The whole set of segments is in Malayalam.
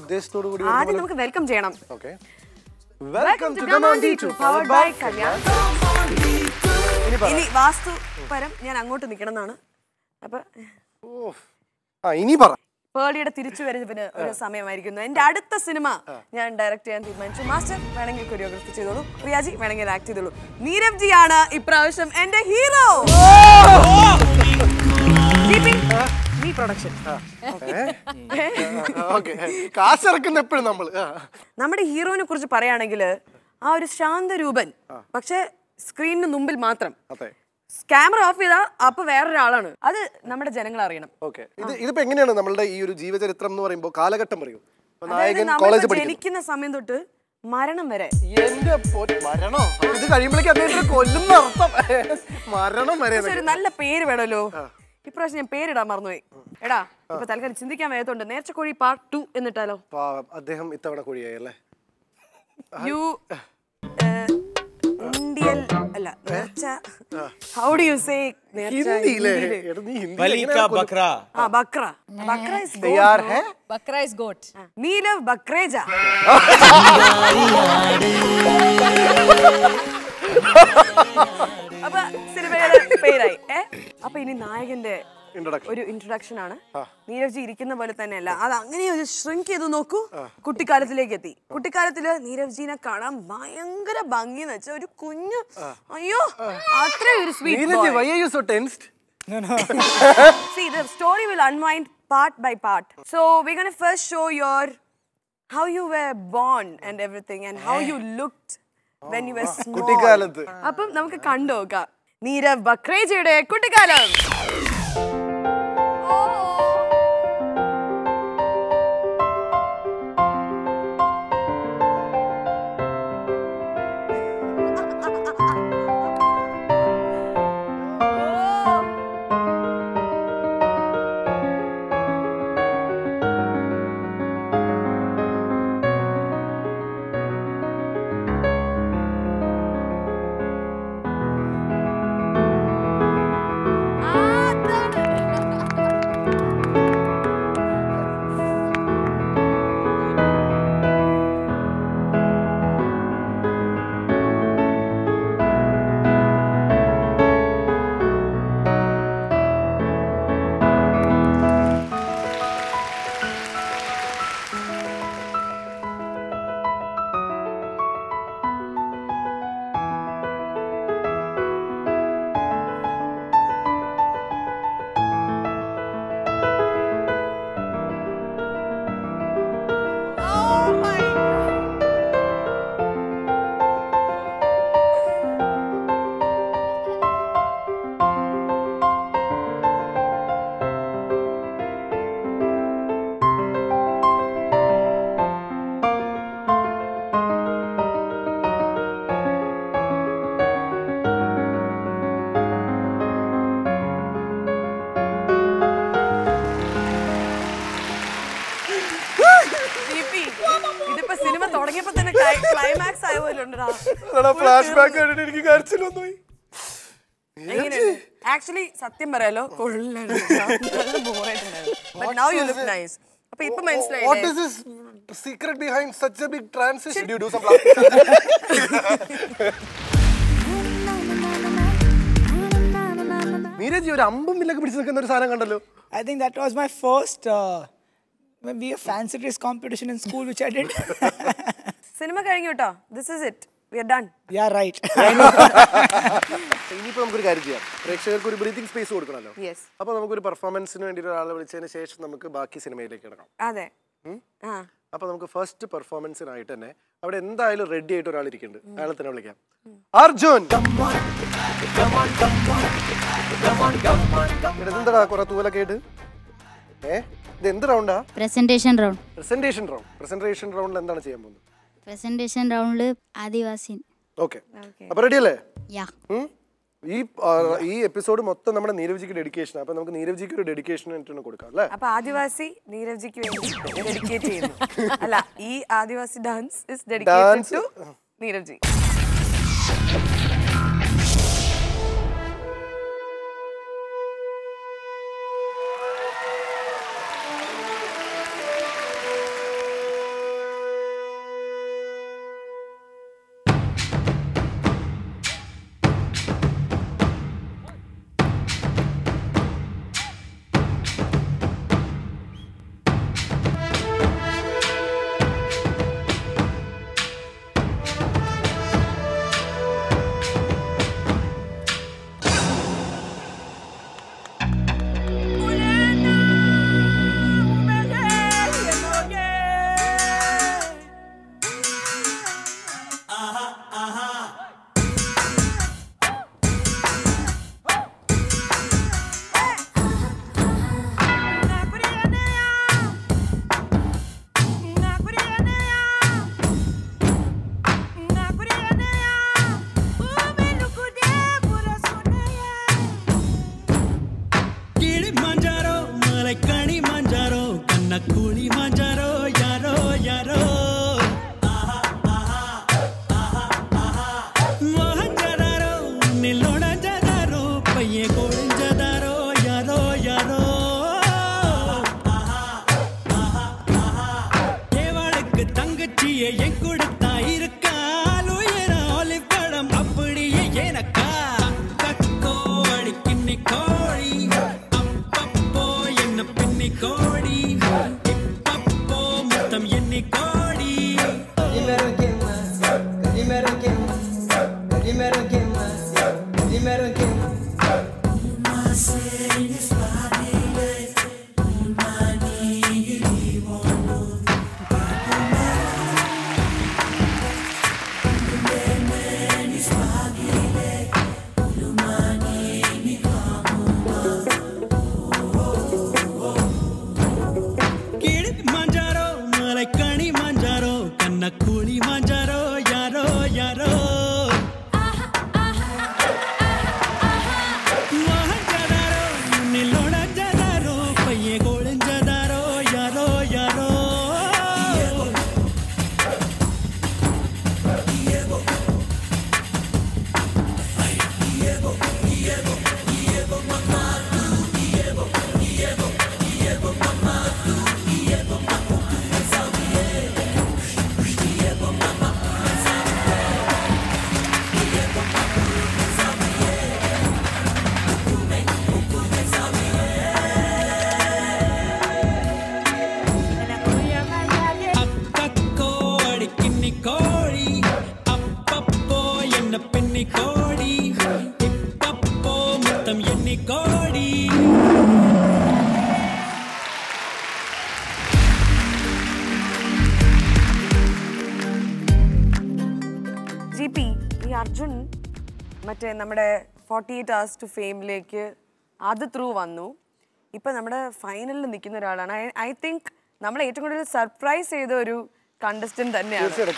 ഉദ്ദേശത്തോടു കൂടി ആദ്യം നമുക്ക് വെൽക്കം ചെയ്യണം. Okay. Welcome to come on D2 powered by Kalyan. ഇനി വാസ്തു പരം ഞാൻ അങ്ങോട്ട് നിൽക്കണമെന്നാണ്. അപ്പൊ ഇനി പറ. പേളിയുടെ തിരിച്ചു വരുന്നതിന് ഒരു സമയമായിരിക്കുന്നു. എന്റെ അടുത്ത സിനിമ ഞാൻ ഡയറക്ട് ചെയ്യാൻ തീരുമാനിച്ചു. മാസ്റ്റർ വേണമെങ്കിൽ കൊറിയോഗ്രാഫി ചെയ്തോളൂ, പ്രിയാജി വേണമെങ്കിൽ ആക്ട് ചെയ്തോളൂ. നീരവ് ജി ആണ് ഇപ്രാവശ്യം എന്റെ ഹീറോ. നമ്മുടെ ഹീറോനെ കുറിച്ച് പറയുകയാണെങ്കിൽ ആ ഒരു ശാന്തരൂപൻ, പക്ഷെ സ്ക്രീനിന് മുമ്പിൽ മാത്രം. ക്യാമറ ഓഫ് ചെയ്താ അപ്പൊ വേറൊരാളാണ്. അത് നമ്മുടെ ജനങ്ങൾ അറിയണം. ഇതിപ്പോ എങ്ങനെയാണ് നമ്മളുടെ ഈ ഒരു ജീവചരിത്രം എന്ന് പറയുമ്പോൾ കാലഘട്ടം പറയൂ. ജനിക്കുന്ന സമയം തൊട്ട് മരണം വരെ. ഇത് കഴിയുമ്പോഴേക്കും അദ്ദേഹം കൊല്ലുന്ന അർത്ഥം. മരണം വരെ ഒരു നല്ല പേര് വേണമല്ലോ. ഇപ്രാവശ്യം ഞാൻ പേരിടാൻ മറന്നുപോയി. എടാ ഇപ്പൊ തൽക്കാലം ചിന്തിക്കാൻ വേദത്തുണ്ട്. നേർച്ചക്കോഴി പാർട്ട് 2 എന്നിട്ടാലോ? അദ്ദേഹം ഇത്തവണ കോഴിയായല്ലേ? യു ഇന്ത്യൻ അല്ല നേർച്ച. ഹൗ ഡു യു സേ നേർച്ച? ബലിക ബക്ര. ബക്ര. ബക്ര ഇസ് തയ്യാർ ഹൈ. ബക്ര ഇസ് ഗോട്ട്. നീരവ് ബക്രേജ. അപ്പൊ സിനിമയുടെ പേരായി. അപ്പൊ ഇനി നായകന്റെ ഒരു ഇൻട്രൊഡക്ഷൻ ആണ്. നീരവ് ജി ഇരിക്കുന്ന പോലെ തന്നെയല്ല, അത് അങ്ങനെ ഒരു ഷ്രിങ്ക് ചെയ്ത് നോക്കൂ. കുട്ടിക്കാലത്തിലേക്ക് എത്തി. കുട്ടിക്കാലത്തില് നീരവ് ജീനെ കാണാൻ ഭയങ്കര ഭംഗി എന്ന് വെച്ചാൽ ഒരു കുഞ്ഞു, അയ്യോ അത്ര ഒരു sweet. See, the story will unwind part by part. So we're going to first show your how you were born and everything and how you looked when you were small. കുട്ടിക്കാലത്ത്. അപ്പം നമുക്ക് കണ്ടുനോക്കാം നീരവ് ബക്രേജയുടെ കുട്ടിക്കാലം. ആക്ച്വലി സത്യം പറയാലോ നീരജ് ഒരു അമ്പും വില്ലൊക്കെ പിടിച്ച് നിൽക്കുന്ന ഒരു സാധനം കണ്ടല്ലോ. I think that was my first maybe a fancy dress competition in school which I did. സിനിമ കഴിഞ്ഞു കേട്ടോ. This is it. We are done. Yeah, right. ഇനിയിപ്പോൾ നമുക്കൊരു കാര്യം ചെയ്യാം. പ്രേക്ഷകർക്ക് ഒരു ബ്രീത്തിങ് സ്പേസ് കൊടുക്കണമല്ലോ. അപ്പോൾ നമുക്കൊരു പെർഫോമൻസിന് വേണ്ടി ഒരാളെ വിളിച്ചതിന് ശേഷം നമുക്ക് ബാക്കി സിനിമയിലേക്ക് കിടക്കാം. അതെ. അപ്പോൾ നമുക്ക് ഫസ്റ്റ് പെർഫോമൻസിനായിട്ട് തന്നെ അവിടെ എന്തായാലും റെഡി ആയിട്ട് ഒരാൾ ഇരിക്കുന്നുണ്ട്. അയാളെ തന്നെ വിളിക്കാം. അർജുൻ. ഇതെന്താ കുറെ തൂവലൊക്കെ ആയിട്ട്? ഇത് എന്ത് റൗണ്ടാ? Presentation round. പ്രസന്റേഷൻ റൗണ്ടിൽ എന്താണ് ചെയ്യാൻ പോകുന്നത്? പ്രസന്റേഷൻ റൗണ്ടില് ആദിവാസി. ഓക്കെ, അപ്പൊ റെഡി അല്ലേ? ഈ എപ്പിസോഡ് മൊത്തം നമ്മുടെ നീരവ്ജിക്ക് ഡെഡിക്കേഷൻ. അപ്പൊ നമുക്ക് നീരവ്ജിക്ക് ഒരു ഡെഡിക്കേഷൻ കൊടുക്കാം അല്ലേ? അപ്പൊ ആദിവാസി നീരവ്ജിക്ക് വേണ്ടി ഡെഡിക്കേറ്റ് ചെയ്യുന്നു. അല്ല, ഈ adivasi dance is dedicated to Neerav ji. Arjun, മറ്റേ നമ്മുടെ 48 hours to ഫെയിമിലേക്ക് അത് ത്രൂ വന്നു. ഇപ്പം നമ്മുടെ ഫൈനലിൽ നിൽക്കുന്ന ഒരാളാണ്. ഐ തിങ്ക് നമ്മളെ ഏറ്റവും കൂടുതൽ സർപ്രൈസ് ചെയ്ത ഒരു കണ്ടസ്റ്റന്റ് തന്നെയാണ്.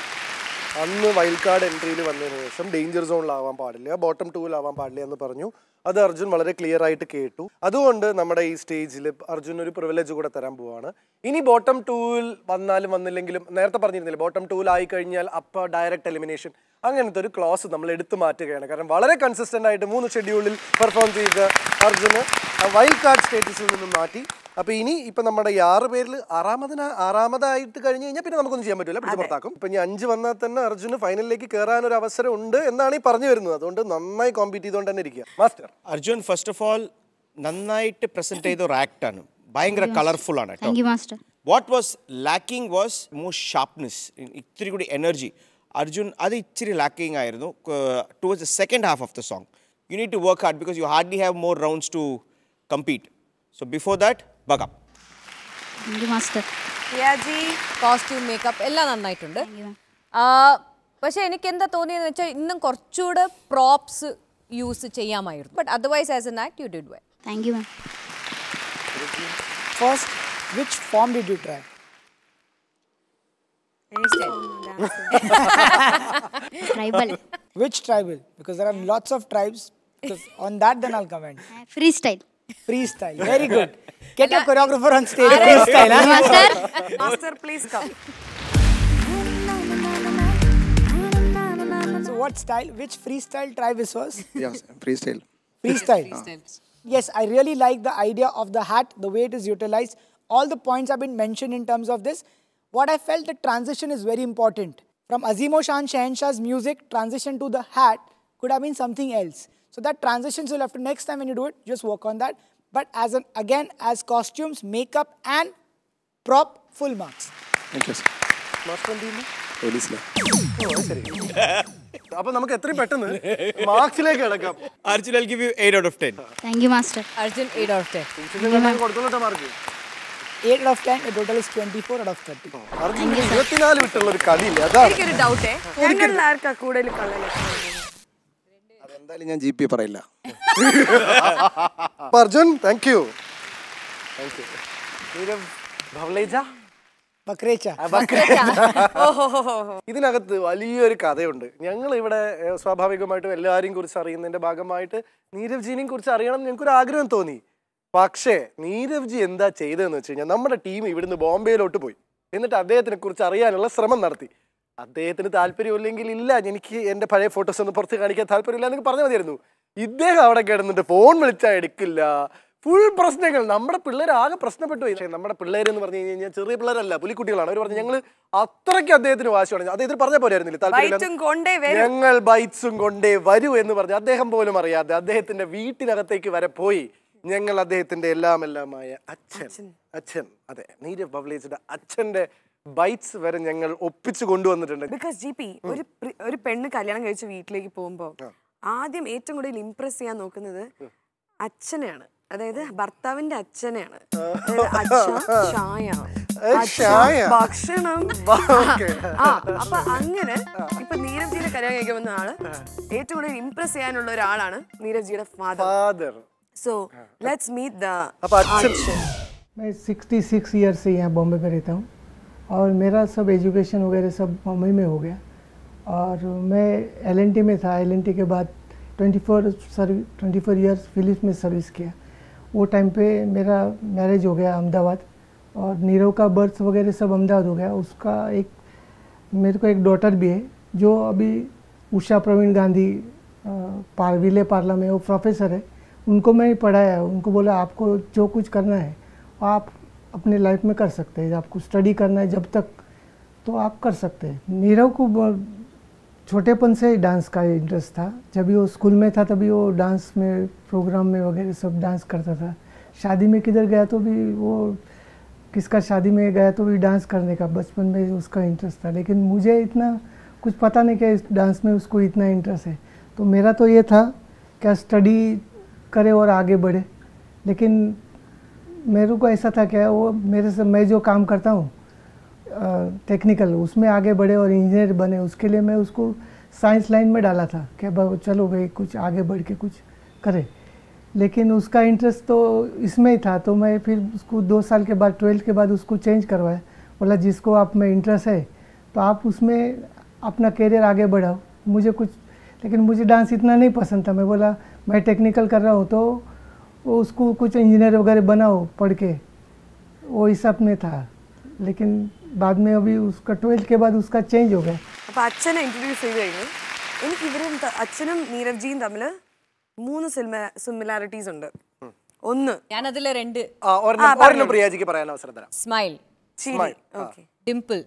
അന്ന് വൈൽഡ് കാർഡ് എൻട്രിയിൽ വന്നതിന് ശേഷം ഡേഞ്ചർ സോണിലാവാൻ പാടില്ല, ബോട്ടം 2-ൽ ആവാൻ പാടില്ല എന്ന് പറഞ്ഞു. അത് അർജുൻ വളരെ ക്ലിയർ ആയിട്ട് കേട്ടു. അതുകൊണ്ട് നമ്മുടെ ഈ സ്റ്റേജിൽ അർജുൻ ഒരു പ്രിവിലേജ് കൂടെ തരാൻ പോവാണ്. ഇനി ബോട്ടം 2-ൽ വന്നാലും വന്നില്ലെങ്കിലും നേരത്തെ പറഞ്ഞിരുന്നില്ല, ബോട്ടം 2-ൽ ആയി കഴിഞ്ഞാൽ അപ്പോൾ ഡയറക്റ്റ് എലിമിനേഷൻ, അങ്ങനത്തെ ഒരു ക്ലോസ് നമ്മൾ എടുത്തു മാറ്റുകയാണ്. കാരണം വളരെ കൺസിസ്റ്റൻ്റ് ആയിട്ട് 3 ഷെഡ്യൂളിൽ പെർഫോം ചെയ്ത അർജുന് വൈൽഡ് കാർഡ് സ്റ്റേറ്റസിൽ നിന്നും മാറ്റി. അപ്പോൾ ഇനി ഇപ്പം നമ്മുടെ 6 പേരിൽ ആറാമതായിട്ട് കഴിഞ്ഞ് കഴിഞ്ഞാൽ പിന്നെ നമുക്കൊന്നും ചെയ്യാൻ പറ്റില്ല, പിടിച്ച് പുറത്താക്കും. ഇപ്പം ഇനി 5 വന്നാൽ തന്നെ അർജുന് ഫൈനലിലേക്ക് കയറാനൊരു അവസരം ഉണ്ട് എന്നാണ് ഈ പറഞ്ഞു വരുന്നത്. അതുകൊണ്ട് നന്നായി കോമ്പീറ്റ് ചെയ്തുകൊണ്ട് തന്നെ ഇരിക്കുക. Master Arjun first of all നന്നായിട്ട് പ്രസന്റ് ചെയ്ത ഒരു ആക്ട് ആണ്, ഭയങ്കര കളർഫുൾ ആണ്. What was lacking was more sharpness, ഇത്തിരി കൂടി എനർജി. അർജുൻ അത് ഇച്ചിരി ലാക്കിംഗ് ആയിരുന്നു towards the second half of the song. You need to work hard because you hardly have more rounds to compete. So before that buck up. Costume makeup എല്ലാം നന്നായിട്ടുണ്ട്. പക്ഷെ എനിക്ക് എന്താ തോന്നിയെന്ന് വെച്ചാൽ ഇന്നും കുറച്ചുകൂടെ പ്രോപ്സ് യൂസ് ചെയ്യാമായിരുന്നു. But otherwise as an act you did well. Thank you ma'am. First, which form did you try? Tribal. Which tribal? Because there are lots of tribes. Because on that, then I'll comment. Freestyle. Freestyle. Very good. Get your choreographer on stage. Freestyle. Master. Master, please come. So, what style? Which freestyle tribe is first? Yes, freestyle. Freestyle. Yes, I really like the idea of the hat, the way it is utilized. All the points have been mentioned in terms of this. What I felt, the transition is very important. From Azeem-O-Shaan Shahenshah's music, transition to the hat could have been something else. So that transition, you'll have to, next time when you do it, just work on that. But again, as costumes, makeup and prop, full marks. Thank you, sir. Master എന്ത് ചെയ്യുന്നു? പോലീസിലെ. ശരി. അപ്പൊ നമുക്ക് എത്രയും പെട്ടെന്ന് മാർക്സിലേക്ക് കിടക്കാം. Arjun, I'll give you 8 out of 10. Thank you, Master. Arjun 8 out of 10. കൊടുത്തോട്ടെ mark. 8 out of 10, the total is 24 out of 30. Arjun 24 വിട്ടുള്ള ഒരു കളിയില്ല. അതാണ് എനിക്കൊരു ഡൗട്ടേ, ഞങ്ങളിൽ ആർക്കാ കൂടുതൽ കള്ളലക്ഷണം? അതെന്തായാലും ഞാൻ GP പറയില്ല. Arjun, thank you. നീരവ് ഭവ്ലേച്ച, Bakrecha. ഇതിനകത്ത് വലിയൊരു കഥയുണ്ട്. ഞങ്ങൾ ഇവിടെ സ്വാഭാവികമായിട്ടും എല്ലാവരെയും കുറിച്ച് അറിയുന്നതിന്റെ ഭാഗമായിട്ട് നീരവ്ജിനെയും കുറിച്ച് അറിയണം എന്ന് ഞങ്ങൾക്കൊരു ആഗ്രഹം തോന്നി. പക്ഷേ നീരവ്ജി എന്താ ചെയ്തതെന്ന് വെച്ച് കഴിഞ്ഞാൽ നമ്മുടെ ടീം ഇവിടുന്ന് ബോംബെയിലോട്ട് പോയി. എന്നിട്ട് അദ്ദേഹത്തിനെ കുറിച്ച് അറിയാനുള്ള ശ്രമം നടത്തി. അദ്ദേഹത്തിന് താല്പര്യമില്ലെങ്കിൽ ഇല്ല, എനിക്ക് എൻ്റെ പഴയ ഫോട്ടോസ് ഒന്നും പുറത്ത് കാണിക്കാൻ താല്പര്യമില്ല എന്നൊക്കെ പറഞ്ഞാൽ മതിയായിരുന്നു. ഇദ്ദേഹം അവിടെ കിടന്നിട്ട് ഫോൺ വിളിച്ചാൽ എടുക്കില്ല, ഫുൾ പ്രശ്നങ്ങൾ. നമ്മുടെ പിള്ളേർ ആകെ പ്രശ്നപ്പെട്ടു പോയി. പക്ഷേ നമ്മുടെ പിള്ളേരെന്ന് പറഞ്ഞു കഴിഞ്ഞാൽ ചെറിയ പിള്ളേരല്ല, പുലിക്കുട്ടികളാണ്. അവർ പറഞ്ഞു ഞങ്ങൾ അത്രയ്ക്ക് അദ്ദേഹത്തിന് വാശി തുടങ്ങി. അദ്ദേഹത്തിന് പറഞ്ഞ പോരായിരുന്നില്ല, താല്പര്യം ഞങ്ങൾ ബൈറ്റ്സും കൊണ്ടേ വരൂ എന്ന് പറഞ്ഞു. അദ്ദേഹം പോലും അറിയാതെ അദ്ദേഹത്തിന്റെ വീട്ടിനകത്തേക്ക് വരെ പോയി. ഞങ്ങൾ അദ്ദേഹത്തിന്റെ എല്ലാമായ അച്ഛൻ അതെ നീരവ് ബവ്ലേച്ചയുടെ അച്ഛന്റെ ബൈറ്റ്സ് വരെ ഞങ്ങൾ ഒപ്പിച്ചു കൊണ്ടുവന്നിട്ടുണ്ട്. ബിക്കോസ് GP ഒരു പെണ്ണ് കല്യാണം കഴിച്ച് വീട്ടിലേക്ക് പോകുമ്പോൾ ആദ്യം ഏറ്റവും കൂടുതൽ ഇംപ്രസ് ചെയ്യാൻ നോക്കുന്നത് അച്ഛനെയാണ്. അതായത് ഭർത്താവിന്റെ അച്ഛനെയാണ്. ഭക്ഷണം. അപ്പൊ അങ്ങനെ ഇപ്പൊ നീരവ്ജിയുടെ കല്യാണം കഴിക്കാൻ ആള് ഏറ്റവും കൂടുതൽ ഇംപ്രസ് ചെയ്യാനുള്ള ഒരാളാണ് നീരവ്ജിയുടെ father. So let's meet the Arjun. मैं 66 ईयर से यहाँ बॉम्बे में रहता हूँ और मेरा सब एजुकेशन वगैरह सब बॉम्बे में हो गया और मैं LNT में था. LNT के बाद 24 ईयर्स फिलिप्स में सर्विस किया. वो टाइम पे मेरा मैरिज हो गया अहमदाबाद और नीरव का बर्थ वगैरह सब अहमदाबाद हो गया. उसका एक मेरे को एक डॉटर भी है जो अभी उषा प्रवीण गांधी विले पार्ला में वो प्रोफेसर है. उनको मैं पढ़ाया. उनको बोला आपको जो कुछ करना है आप अपने लाइफ में कर सकते हैं. आपको स्टडी करना है जब तक तो आप कर सकते हैं. नीरव को छोटेपन से डांस का इंटरेस्ट था. जब भी वो स्कूल में था तभी वो डांस में प्रोग्राम में वगैरह सब डांस करता था. शादी में किधर गया तो भी वो किसका शादी में गया तो भी डांस करने का बचपन में उसका इंटरेस्ट था. लेकिन मुझे इतना कुछ पता नहीं कि इस डांस में उसको इतना इंटरेस्ट है. तो मेरा तो ये था क्या स्टडी करे और आगे बढ़े. लेकिन मेरे को ऐसा था क्या वो मेरे से मैं जो काम करता हूँ टेक्निकल उसमें आगे बढ़े और इंजीनियर बने. उसके लिए मैं उसको साइंस लाइन में डाला था कि चलो भाई कुछ आगे बढ़ के कुछ करे. लेकिन उसका इंटरेस्ट तो इसमें ही था. तो मैं फिर उसको 2 साल के बाद 12th के बाद उसको चेंज करवाया. बोला जिसको आप में इंटरेस्ट है तो आप उसमें अपना कैरियर आगे बढ़ाओ. मुझे कुछ लेकिन मुझे डांस इतना नहीं पसंद था. मैं बोला मैं टेक्निकल कर रहा हूँ तो वो उसको कुछ इंजीनियर वगैरह बनाओ पढ़ के वो हिसाब में था. लेकिन बाद में अभी उसका 12th के बाद उसका चेंज हो गया. അപ്പോൾ അച്ഛനെ ഇൻട്രൊഡ്യൂസ് ചെയ്ത് കഴിഞ്ഞു. എനിക്ക് ഇവരും അച്ഛനും നീരവ്ജിയും തമ്മിൽ 3 സിമിലാരിറ്റീസ് ഉണ്ട്. ഒന്ന് ഞാനതിലെ 2 ഒരെണ്ണം പ്രിയാജിക്ക് പറയാൻ അവസരം തരാം. Smile, dimple.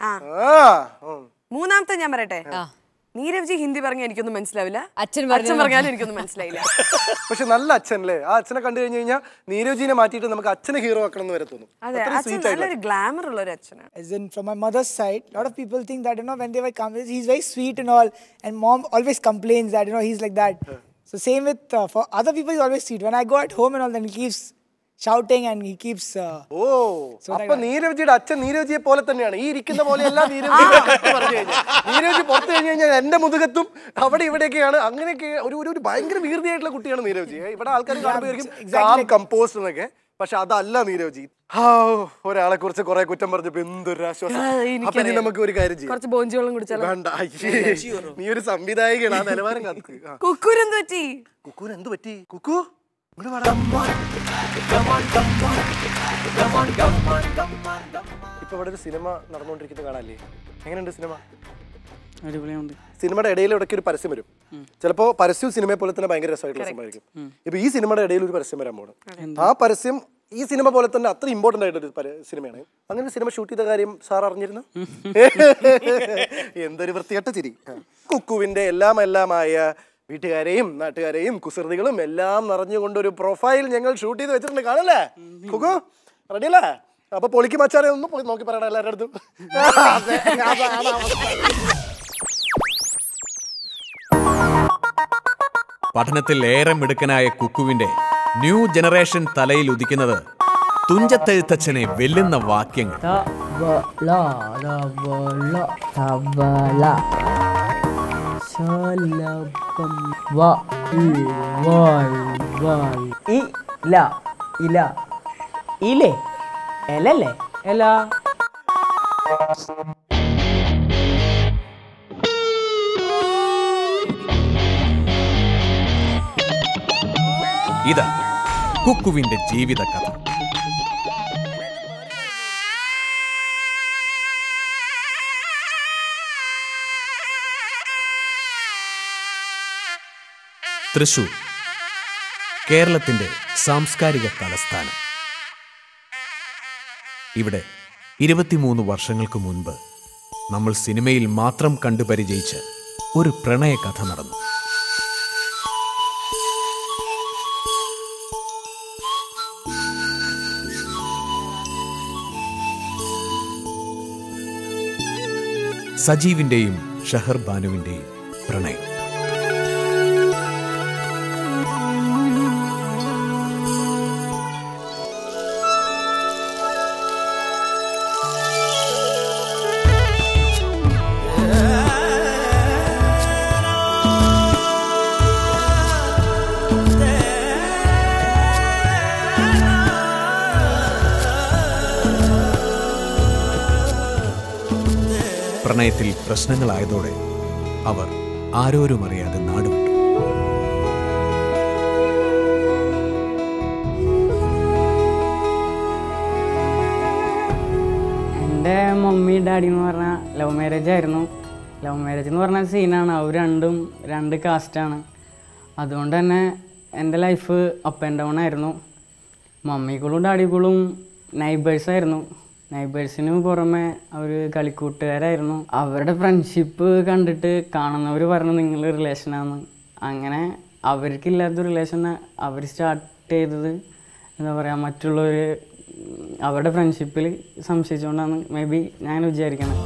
മൂന്നാമത്തെ ഞാൻ പറയട്ടെ. നീരവ്ജി ഹിന്ദി പറഞ്ഞാൽ എനിക്കൊന്നും മനസ്സിലാവില്ല. അച്ഛൻ പറഞ്ഞാലും എനിക്കൊന്നും മനസ്സിലായില്ല. പക്ഷെ നല്ല അച്ഛനല്ലേ. ആ അച്ഛനെ കണ്ടു കഴിഞ്ഞു കഴിഞ്ഞാൽ നീരവ്ജിനെ മാറ്റിയിട്ട് നമുക്ക് അച്ഛനെ ഹീറോ ആക്കണം എന്ന് വരെ തോന്നും. അതെ, അച്ഛൻ നല്ലൊരു ഗ്ലാമർ ഉള്ള ഒരു അച്ഛനാണ്. As in from my mother's side, a lot of people think that when they were come, he's very sweet and all, and mom always complains that he's like that. So same with for other people he's always sweet. When I go at home and all, then he keeps shouting and he keeps അപ്പൊ നീരവ്ജിയുടെ അച്ഛൻ നീരവ്ജിയെ പോലെ തന്നെയാണ്. ഈ ഇരിക്കുന്ന പോലെയല്ല നീരവ്ജി പറഞ്ഞു കഴിഞ്ഞാൽ. നീരവ്ജി പുറത്തു കഴിഞ്ഞു കഴിഞ്ഞാൽ എന്റെ മുതുകത്തും അവിടെ ഇവിടെയൊക്കെയാണ്. അങ്ങനെയൊക്കെ ഒരു ഭയങ്കര വീർതിയായിട്ടുള്ള കുട്ടിയാണ് നീരവ്ജി. ഇവിടെ ആൾക്കാർ കാണുമ്പോൾ കമ്പോസ്റ്റ് എന്നൊക്കെ. പക്ഷെ അതല്ല നീരവ്ജി. ഒരാളെ കുറിച്ച് കുറെ കുറ്റം പറഞ്ഞപ്പോ എന്തൊരു ആശ്വാസം. അപ്പൊ ഇനി നമുക്ക് ഒരു കാര്യം ചെയ്യാം. കുറച്ച് ബോഞ്ചി വെള്ളം കുടിച്ചാലോ? വേണ്ട, നീ ഒരു സംവിധായകയാണ്. ആ നിലവാരം കാത്തു. കുക്കൂന് എന്ത് പറ്റി? കുക്കൂന് എന്ത് പറ്റി? കുക്കു ഇപ്പൊ ഇവിടെ ഒരു സിനിമ നടന്നുകൊണ്ടിരിക്കുന്നത് കാണാല്ലേ? എങ്ങനെയുണ്ട് സിനിമ? അടിപൊളിയുണ്ട്. സിനിമയുടെ ഇടയിൽ ഇടയ്ക്ക് ഒരു പരസ്യം വരും. ചിലപ്പോ പരസ്യവും സിനിമയെ പോലെ തന്നെ ഭയങ്കര രസമായിട്ടുള്ള സിനിമയായിരിക്കും. ഇപ്പൊ ഈ സിനിമയുടെ ഇടയിൽ ഒരു പരസ്യം വരാൻ പോകണം. ആ പരസ്യം ഈ സിനിമ പോലെ തന്നെ അത്ര ഇമ്പോർട്ടന്റ് ആയിട്ടൊരു സിനിമയാണ്. അങ്ങനെ സിനിമ ഷൂട്ട് ചെയ്ത കാര്യം സാർ അറിഞ്ഞിരുന്നു? എന്തൊരു വൃത്തികെട്ട ചിരി. കുക്കുവിന്റെ എല്ലാമായ വീട്ടുകാരെയും നാട്ടുകാരെയും കുസൃതികളും എല്ലാം നിറഞ്ഞുകൊണ്ടൊരു പ്രൊഫൈൽ ഞങ്ങൾ ഷൂട്ട് ചെയ്ത് വെച്ചിട്ടുണ്ട്. കാണല്ലേ കുക്കു? റെഡിയല്ലേ? അപ്പൊ പൊളിക്ക് മച്ചാരെ ഒന്ന് പോയി നോക്കി പറയണം എല്ലാവരുടെ അടുത്തും. പഠനത്തിൽ ഏറെ മിടുക്കനായ കുക്കുവിന്റെ ന്യൂ ജനറേഷൻ തലയിൽ ഉദിക്കുന്നത് തുഞ്ചത്തെഴുത്തച്ഛനെ വെല്ലുന്ന വാക്യങ്ങൾ. ഇതാ കുക്കുവിന്റെ ജീവിത കഥ. തൃശൂർ, കേരളത്തിന്റെ സാംസ്കാരിക തലസ്ഥാനം. ഇവിടെ 23 വർഷങ്ങൾക്ക് മുൻപ് നമ്മൾ സിനിമയിൽ മാത്രം കണ്ടുപരിചയിച്ച ഒരു പ്രണയകഥ നടന്നു. സജീവിന്റെയും ഷഹർ ബാനുവിന്റെയും പ്രണയം. പ്രണയത്തിൽ പ്രശ്നങ്ങളായതോടെ അവർ ആരോരും അറിയാതെ നാടുവിട്ടു. എൻ്റെ മമ്മി ഡാഡി എന്ന് പറഞ്ഞാൽ ലവ് മാരേജ് ആയിരുന്നു. ലവ് മാരേജ് എന്ന് പറഞ്ഞ സീനാണ്. അവർ രണ്ടും രണ്ട് കാസ്റ്റാണ്. അതുകൊണ്ട് തന്നെ എൻ്റെ ലൈഫ് അപ്പ് ആൻഡ് ഡൗൺ ആയിരുന്നു. മമ്മിക്കുളും ഡാഡിക്കുളും നൈബേഴ്സായിരുന്നു. നൈബേഴ്സിന് പുറമെ അവർ കളിക്കൂട്ടുകാരായിരുന്നു. അവരുടെ ഫ്രണ്ട്ഷിപ്പ് കണ്ടിട്ട് കാണുന്നവർ പറഞ്ഞു നിങ്ങൾ റിലേഷനാണ്. അങ്ങനെ അവർക്കില്ലാത്ത റിലേഷൻ അവർ സ്റ്റാർട്ട് ചെയ്തത് എന്താ പറയുക, മറ്റുള്ളവർ അവരുടെ ഫ്രണ്ട്ഷിപ്പിൽ സംശയിച്ചുകൊണ്ടാണ് മേ ബി ഞാൻ വിചാരിക്കണം.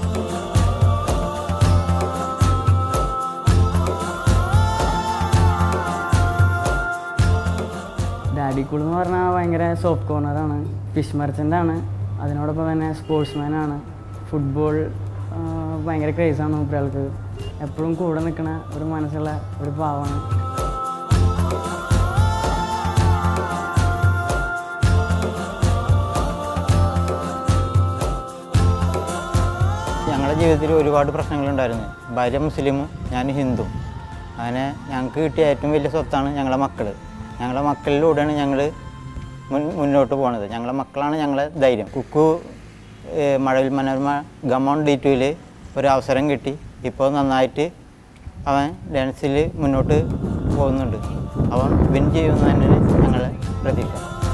ഡാഡിക്കുൾ എന്ന് പറഞ്ഞാൽ ഭയങ്കര സോഫ്റ്റ് കോർണറാണ്. ഫിഷ് മർച്ചൻ്റാണ്. അതിനോടൊപ്പം തന്നെ സ്പോർട്സ്മാനാണ്. ഫുട്ബോൾ ഭയങ്കര ക്രേസാണ് മൂപ്പരാൾക്ക്. എപ്പോഴും കൂടെ നിൽക്കുന്ന ഒരു മനസ്സുള്ള ഒരു പാവമാണ്. ഞങ്ങളുടെ ജീവിതത്തിൽ ഒരുപാട് പ്രശ്നങ്ങളുണ്ടായിരുന്നു. ഭാര്യ മുസ്ലിമും ഞാൻ ഹിന്ദു. അങ്ങനെ ഞങ്ങൾക്ക് കിട്ടിയ ഏറ്റവും വലിയ സ്വത്താണ് ഞങ്ങളെ മക്കൾ. ഞങ്ങളെ മക്കളിലൂടെയാണ് ഞങ്ങൾ മുന്നോട്ട് പോകുന്നത്. ഞങ്ങളെ മക്കളാണ് ഞങ്ങളെ ധൈര്യം. കുക്കു മഴവിൽ മനോരമ ഗമോൺ D2ൽ ഒരു അവസരം കിട്ടി. ഇപ്പോൾ നന്നായിട്ട് അവൻ ഡാൻസിൽ മുന്നോട്ട് പോകുന്നുണ്ട്. അവൻ വിൻ ചെയ്യുമെന്ന് തന്നെയാണ് ഞങ്ങളെ പ്രതീക്ഷ.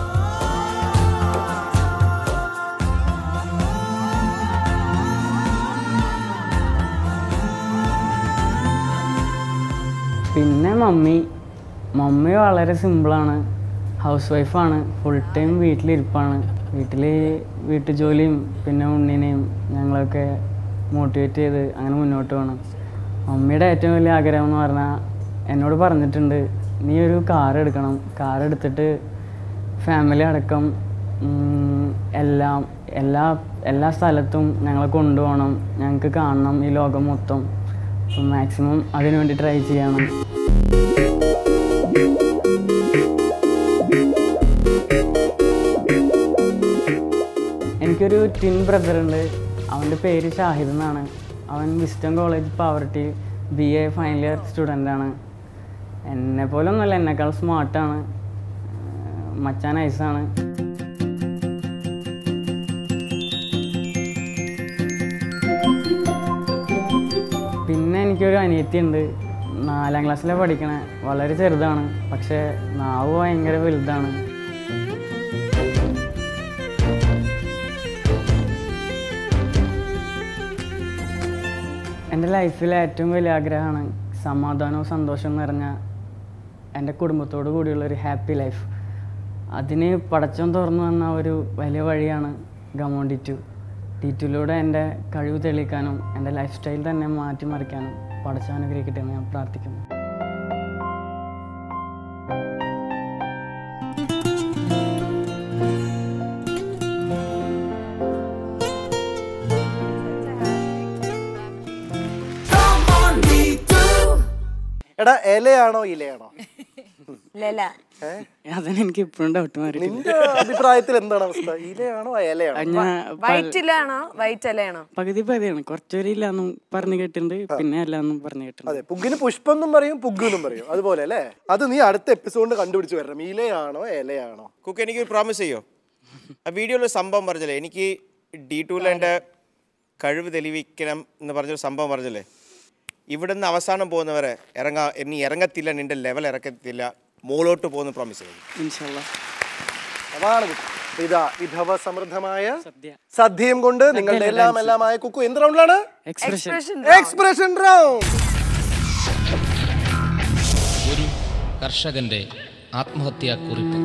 പിന്നെ മമ്മി വളരെ സിമ്പിളാണ്. ഹൗസ് വൈഫാണ്. Full time വീട്ടിലിരിപ്പാണ്. വീട്ടുജോലിയും പിന്നെ ഉണ്ണിനെയും ഞങ്ങളൊക്കെ മോട്ടിവേറ്റ് ചെയ്ത് അങ്ങനെ മുന്നോട്ട് പോകണം. മമ്മിയുടെ ഏറ്റവും വലിയ ആഗ്രഹം എന്ന് പറഞ്ഞാൽ എന്നോട് പറഞ്ഞിട്ടുണ്ട്, നീ ഒരു കാർ എടുക്കണം. കാർ എടുത്തിട്ട് ഫാമിലി അടക്കം എല്ലാ സ്ഥലത്തും ഞങ്ങളെ കൊണ്ടുപോകണം. ഞങ്ങൾക്ക് കാണണം ഈ ലോകം മൊത്തം. അപ്പം മാക്സിമം അതിനു വേണ്ടി ട്രൈ ചെയ്യണം. എനിക്കൊരു ട്വിൻ ബ്രദറുണ്ട്. അവൻ്റെ പേര് ഷാഹിദ് എന്നാണ്. അവൻ വിസ്റ്റം കോളേജ് പാവർട്ടി BA ഫൈനൽ ഇയർ സ്റ്റുഡൻ്റാണ്. എന്നെപ്പോലെ ഒന്നുമല്ല, എന്നെക്കാൾ സ്മാർട്ടാണ്. മച്ചാൻ ഐസാണ്. പിന്നെ എനിക്കൊരു അനിയത്തിയുണ്ട്. 4ാം ക്ലാസ്സിലാണ് പഠിക്കണേ. വളരെ ചെറുതാണ്, പക്ഷേ നാവ് ഭയങ്കര വലുതാണ്. എൻ്റെ ലൈഫിലെ ഏറ്റവും വലിയ ആഗ്രഹമാണ് സമാധാനവും സന്തോഷവും നിറഞ്ഞ എൻ്റെ കുടുംബത്തോടു കൂടിയുള്ളൊരു ഹാപ്പി ലൈഫ്. അതിന് പടച്ചോൻ തുറന്നു തന്ന ഒരു വലിയ വഴിയാണ് ഗമോൺ D2. എൻ്റെ കഴിവ് തെളിയിക്കാനും എൻ്റെ ലൈഫ് സ്റ്റൈൽ തന്നെ മാറ്റിമറിക്കാനും പടച്ചോൻ അനുഗ്രഹിക്കട്ടെ എന്ന് ഞാൻ പ്രാർത്ഥിക്കുന്നു. എടാ ഇലയാണോ ഇലയാണോ? അതെനിക്ക് ഇപ്പോഴും ഡൗട്ട് മാറി. നിന്റെ അഭിപ്രായത്തിൽ എന്താണ് അവസ്ഥ? ഇലയാണോ ഇലയാണോ? വൈറ്റ് ഇലയാണോ? പകുതി പകുതിയാണ്. കുറച്ചൊരു ഇല്ലാന്നും പറഞ്ഞു കേട്ടിട്ടുണ്ട്, പിന്നെ അല്ലാന്നും പറഞ്ഞു കേട്ടിട്ടുണ്ട്. അതെ, പുഗ്ഗിന് പുഷ്പം എന്നും പറയും, പുഗ്ഗെന്നും പറയും. അതുപോലെ അല്ലേ? അത് നീ അടുത്ത എപ്പിസോഡിൽ കണ്ടുപിടിച്ച് വരണം. ഇലയാണോ ഇലയാണോ? കുക്ക് എനിക്കൊരു പ്രോമിസ് ചെയ്യോ? ആ വീഡിയോയിൽ സംഭവം പറഞ്ഞല്ലേ, എനിക്ക് D2 എൻ്റെ കഴിവ് തെളിയിക്കണം എന്ന് പറഞ്ഞൊരു സംഭവം പറഞ്ഞല്ലേ, ഇവിടുന്ന് അവസാനം പോകുന്നവരെ ഇനി ഇറങ്ങത്തില്ല, നിന്റെ ലെവൽ ഇറക്കത്തില്ല, മുകളോട്ട് പോകുന്ന പ്രോമിസ് ചെയ്തു. ഇൻഷാല്ലാഹ്. അതാണ് ഇതാ വിഭവ സമൃദ്ധമായ സദ്യയും കൊണ്ട് നിങ്ങളുടെ എല്ലാമായ കുക്കു എന്ത് റൗണ്ടിലാണ്? Expression round. ഒരു കർഷകന്റെ ആത്മഹത്യാ കുറിപ്പ്.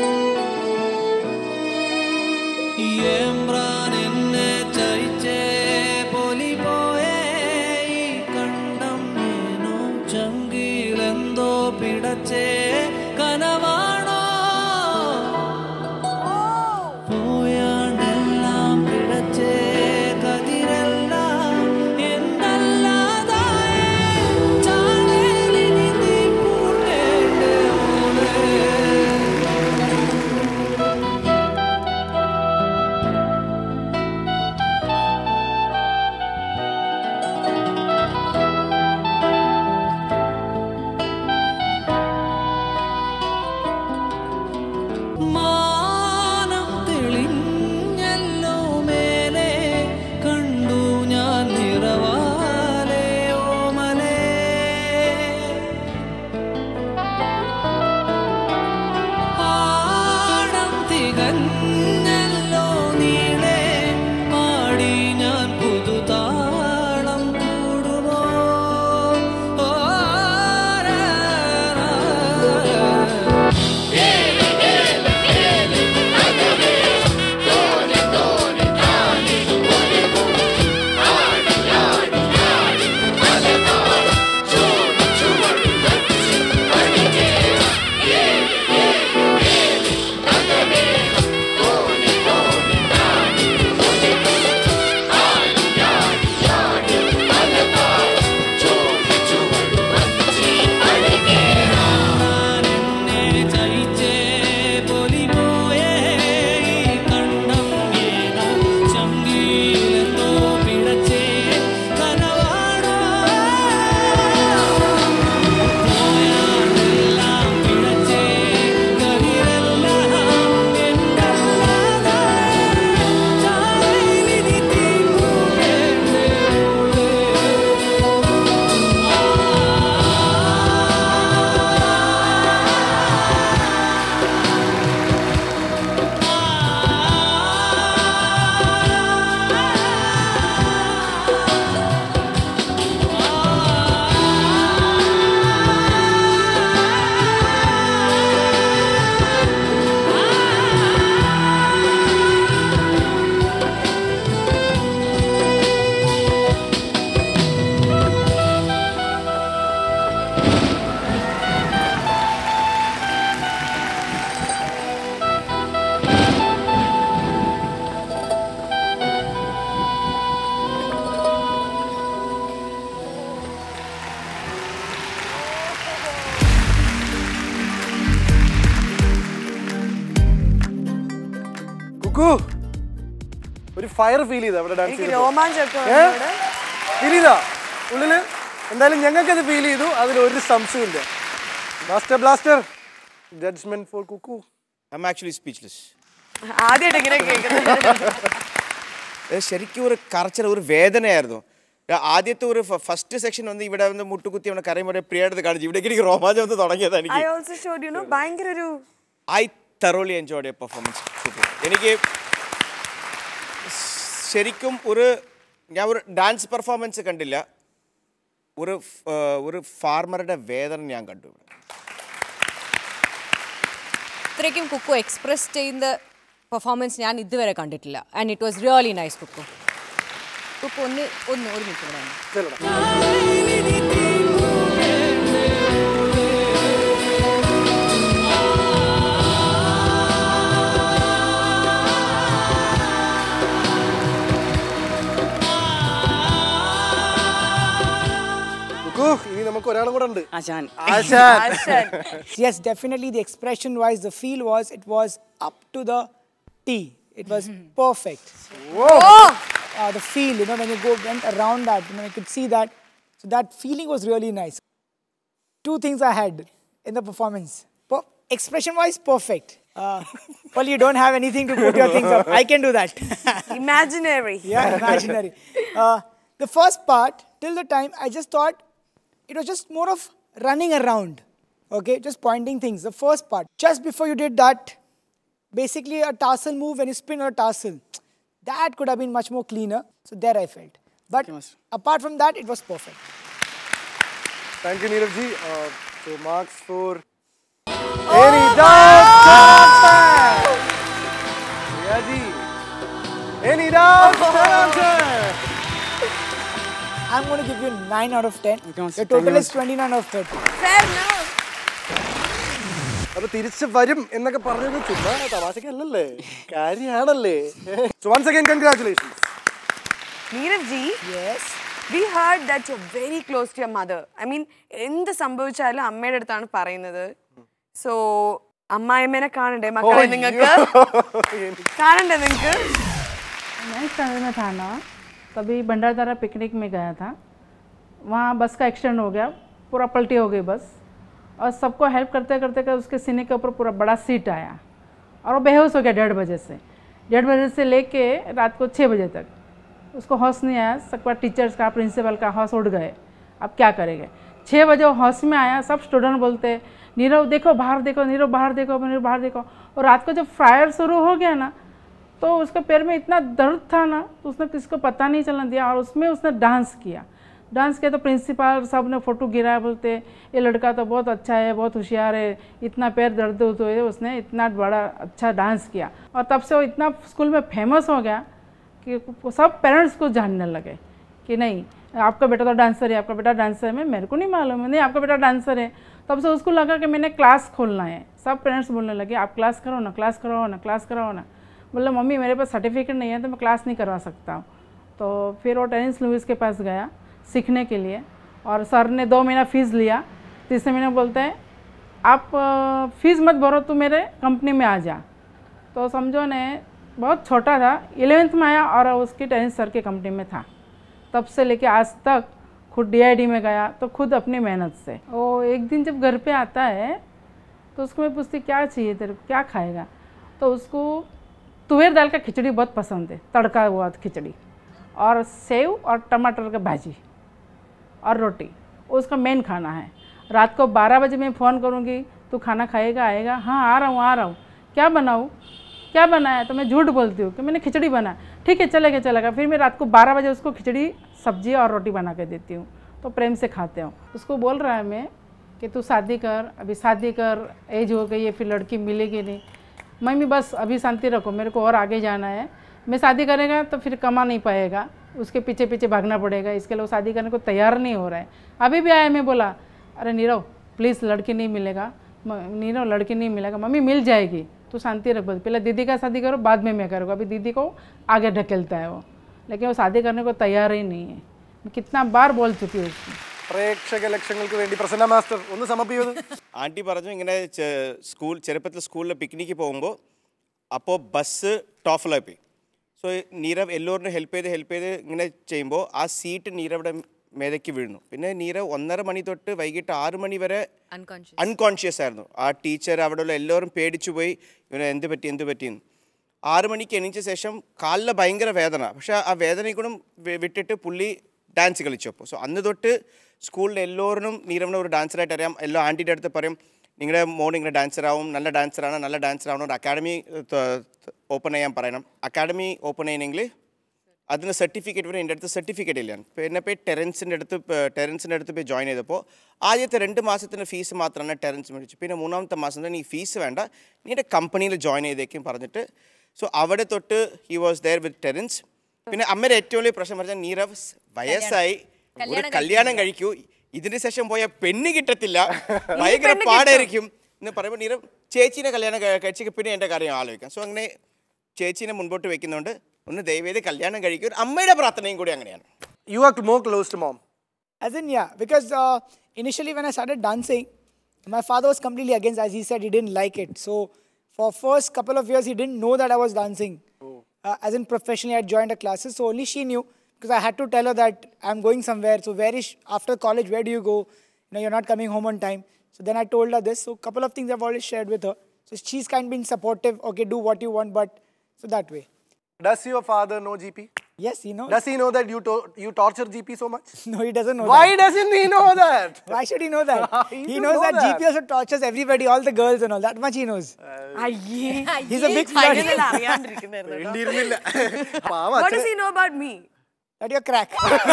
Yembran enne chaiche fire feel ചെയ്താ അവിടെ ഡാൻസ് എനിക്ക് രോമാഞ്ചമൊക്കെ ഫീൽ ചെയ്താ ഉള്ളില്? എന്തായാലും ഞങ്ങൾക്കത് ഫീൽ ചെയ്തു, അതിലൊരു സംശയമില്ല. Master blaster, judgement for Kukku. I am actually speechless. ആദ്യമായിട്ട് ഇങ്ങനെ കേൾക്കുന്നത്. ശരിക്കും ഒരു കറച്ചിൽ, ഒരു വേദനയായിരുന്നു. ആദ്യത്തെ ഒരു ഫസ്റ്റ് സെക്ഷൻ വന്ന് ഇവിടെ വന്ന് മുട്ടുകുത്തി അവനെ കരയുമ്പോൾ പ്രിയടുത്ത് കാണിച്ചു. ഇവിടെ എനിക്ക് റോമാഞ്ചം വന്ന് തുടങ്ങിയത് എനിക്ക്. I thoroughly enjoyed your performance. എനിക്ക് ശരിക്കും ഞാൻ ഒരു ഡാൻസ് പെർഫോമൻസ് കണ്ടില്ല, ഒരു ഫാർമറുടെ വേദന ഞാൻ കണ്ടു. ഇത്രയ്ക്കും കുക്കു എക്സ്പ്രസ് ചെയ്യുന്ന പെർഫോമൻസ് ഞാൻ ഇതുവരെ കണ്ടിട്ടില്ല. And it was really nice Kukku. Kukku ഒരു മിനിറ്റ് ഇവിടെ. Yes, definitely the expression wise, the feel was, it was up to the T. It was perfect. Whoa! The feel, you know, when you went around that, you know, you could see that. So that feeling was really nice. Two things I had in the performance. Expression wise, perfect. Well, you don't have anything to put your things up. I can do that. Imaginary. Yeah, imaginary. The first part, till the time, I just thought it was just more of running around, okay, just pointing things. The first part, just before you did that, basically a tassel move, when you spin a tassel, that could have been much more cleaner. So there I felt. But apart from that, it was perfect. Thank you, Neeravji. So marks for any dance. Riyaji. Any dance. I'm going to give you 9 out of 10. Your total is 29 out of 30. Fair enough. അപ്പോൾ തിരിച്ച് വരും എന്നൊക്കെ പറഞ്ഞത് ചുമ്മാ തമാശക്കല്ലേ, കാര്യമാണല്ലേ. So once again, congratulations. Neeravji, yes, we heard that you're very close to your mother. I mean, എന്ത് സംഭവിച്ചാലും അമ്മയുടെ അടുത്താണ് പറയുന്നത്. So അമ്മായിമ്മേനെ കാണണ്ടേ മക്കളെ നിങ്ങൾക്ക്? കാണണ്ടേ നിങ്ങൾക്ക്? मैं स्टैंडर्ड में था ना, तभी भंडारदरा पिकनिक में गया था. वहाँ बस का एक्सीडेंट हो गया, पूरा पलटी हो गई बस, और सबको हेल्प करते करते उसके सीने के ऊपर पूरा बड़ा सीट आया और वो बेहोश हो गया 1:30 बजे से. 1:30 बजे से लेके रात को 6 बजे तक उसको होश नहीं आया. सबका टीचर्स का, प्रिंसिपल का होश उड़ गए. अब क्या करेंगे? 6 बजे वो होश में आया. सब स्टूडेंट बोलते नीरव देखो बाहर देखो, नीरव बाहर देखो, नीरव बाहर देखो. और रात को जब फायर शुरू हो गया ना, तो उसके पैर में इतना दर्द था ना, तो उसने किसी को पता नहीं चलने दिया और उसमें उसने डांस किया. तो प्रिंसिपल सब ने फ़ोटो गिराया, बोलते ये लड़का तो बहुत अच्छा है, बहुत होशियार है, इतना पैर दर्द हुए उसने इतना बड़ा अच्छा डांस किया. और तब से वो इतना स्कूल में फेमस हो गया कि सब पेरेंट्स को जानने लगे कि नहीं आपका बेटा तो डांसर है, आपका बेटा डांसर है. मेरे को नहीं मालूम है, नहीं आपका बेटा डांसर है. तब से उसको लगा कि मैंने क्लास खोलना है. सब पेरेंट्स बोलने लगे आप क्लास करो ना, क्लास कराओ ना, क्लास कराओ ना. बोला मम्मी मेरे पास सर्टिफिकेट नहीं है तो मैं क्लास नहीं करवा सकता हूँ. तो फिर वो टेनिस लुइस के पास गया सीखने के लिए, और सर ने 2 महीना फ़ीस लिया. तीसरे महीने बोलते हैं आप फ़ीस मत भरो, तू मेरे कंपनी में आ जा. तो समझो ने बहुत छोटा था, 11th में आया और उसकी टेनिस सर की कंपनी में था. तब से लेके आज तक खुद DID में गया, तो खुद अपनी मेहनत से. वो एक दिन जब घर पे आता है तो उसको मैं पूछती क्या चाहिए तेरे को, क्या खाएगा? तो उसको तुअर दाल का खिचड़ी बहुत पसंद है, तड़का हुआ खिचड़ी, और सेव और टमाटर का भाजी और रोटी, उसका मेन खाना है. रात को 12 बजे मैं फ़ोन करूँगी तू खाना खाएगा? आएगा? हाँ आ रहा हूँ. क्या बनाऊँ? क्या बनाया? तो मैं झूठ बोलती हूँ कि मैंने खिचड़ी बनाया. ठीक है चलेगा. फिर मैं रात को 12 बजे उसको खिचड़ी सब्जी और रोटी बना के देती हूँ, तो प्रेम से खाते हो. उसको बोल रहा है मैं कि तू शादी कर, अभी शादी कर, एज हो गई है, फिर लड़की मिलेगी नहीं. मम्मी बस अभी शांति रखो, मेरे को और आगे जाना है. मैं शादी करेगा तो फिर कमा नहीं पाएगा, उसके पीछे पीछे भागना पड़ेगा. इसके लिए वो शादी करने को तैयार नहीं हो रहा है. अभी भी आया, मैं बोला अरे नीरव प्लीज़ लड़की नहीं मिलेगा, नीरव लड़की नहीं मिलेगा. मम्मी मिल जाएगी, तू शांति रख, पहले दीदी का शादी करो, बाद में मैं करूँगा. अभी दीदी को आगे ढकेलता है वो, लेकिन वो शादी करने को तैयार ही नहीं है. मैं कितना बार बोल चुकी हूँ उसको. പ്രേക്ഷക ലക്ഷങ്ങൾക്ക് വേണ്ടി പ്രസന്ന മാസ്റ്റർ ഒന്ന് സമർപ്പിക്കുന്നു. ആൻറ്റി പറഞ്ഞു ഇങ്ങനെ ചെറുപ്പത്തിൽ സ്കൂളിൽ പിക്നിക്ക് പോകുമ്പോൾ അപ്പോൾ ബസ് ടോഫലായി പോയി. സോ നീരവ് എല്ലാവരും ഹെൽപ്പ് ചെയ്ത് ഇങ്ങനെ ചെയ്യുമ്പോൾ ആ സീറ്റ് നീരവിടെ മേലേക്ക് വീഴുന്നു. പിന്നെ നീരവ് 1:30 മണി തൊട്ട് വൈകിട്ട് 6 മണി വരെ അൺകോൺഷ്യസ് ആയിരുന്നു. ആ ടീച്ചർ അവിടെയുള്ള എല്ലാവരും പേടിച്ചു പോയി, ഇവന് എന്ത് പറ്റിയെന്ന്. 6 മണിക്ക് എണീച്ച ശേഷം കാലിലെ ഭയങ്കര വേദന. പക്ഷേ ആ വേദനയിൽ കൂടെ വിട്ടിട്ട് പുള്ളി ഡാൻസ് കളിച്ചു. അപ്പോൾ സോ അന്ന് തൊട്ട് സ്കൂളിൽ എല്ലാവരും നീരവിനെ ഒരു ഡാൻസറായിട്ട് അറിയാം. എല്ലാ ആൻറ്റിയുടെ അടുത്ത് പറയും, നിങ്ങളുടെ മോൻ ഇങ്ങനെ ഡാൻസറാവും, നല്ല ഡാൻസറാവണം, ഒരു അക്കാഡമി ഓപ്പൺ ചെയ്യാൻ പറയണം. അക്കാഡമി ഓപ്പൺ ചെയ്യണമെങ്കിൽ അതിന് സർട്ടിഫിക്കറ്റ് വരെ എൻ്റെ അടുത്ത് സർട്ടിഫിക്കറ്റ് ഇല്ല. പിന്നെ പോയി ടെറൻസിൻ്റെ അടുത്ത് പോയി ജോയിൻ ചെയ്തപ്പോൾ ആദ്യത്തെ 2 മാസത്തിൻ്റെ ഫീസ് മാത്രമാണ് ടെറൻസ് മേടിച്ചു. പിന്നെ 3ാമത്തെ മാസം നീ ഫീസ് വേണ്ട, നീ എൻ്റെ കമ്പനിയിൽ ജോയിൻ ചെയ്തേക്കും പറഞ്ഞിട്ട്. സോ അവിടെ തൊട്ട് he was there with Terence. പിന്നെ അമ്മയുടെ ഏറ്റവും വലിയ പ്രശ്നം പറഞ്ഞാൽ നീരവ് വയസ്സായി, ഒരു കല്യാണം കഴിക്കൂ, ഇതിന് ശേഷം പോയാൽ പെണ്ണ് കിട്ടത്തില്ല, ഭയങ്കര പാടായിരിക്കും എന്ന് പറയുമ്പോൾ നീരവ് ചേച്ചീനെ കല്യാണം കഴിച്ചിട്ട് പിന്നെ എൻ്റെ കാര്യം ആലോചിക്കാം. സോ അങ്ങനെ ചേച്ചീനെ മുൻപോട്ട് വെക്കുന്നുണ്ട്. ഒന്ന് ദയവേദി കല്യാണം കഴിക്കും. അമ്മയുടെ പ്രാർത്ഥനയും കൂടി അങ്ങനെയാണ്. You are more close to mom. As in, yeah, because initially when I started dancing, my father was completely against. As he said, he didn't like it. So for first couple of years, he didn't know that I was dancing. As in professionally, I joined the classes. So only she knew, because I had to tell her that I'm going somewhere. So after college, where do you go? You're not coming home on time. So then I told her this. So couple of things I've always shared with her. So she's kind of been supportive. Okay, do what you want, but so that way. Does your father know GP? Yes, he knows. Does he know that you torture GP so much? No, he doesn't know Why that. doesn't he know that? Why should he know that? He knows that GP also tortures everybody, all the girls and all. That much he knows. He's a big flirt. What does he know about me? That you're crack.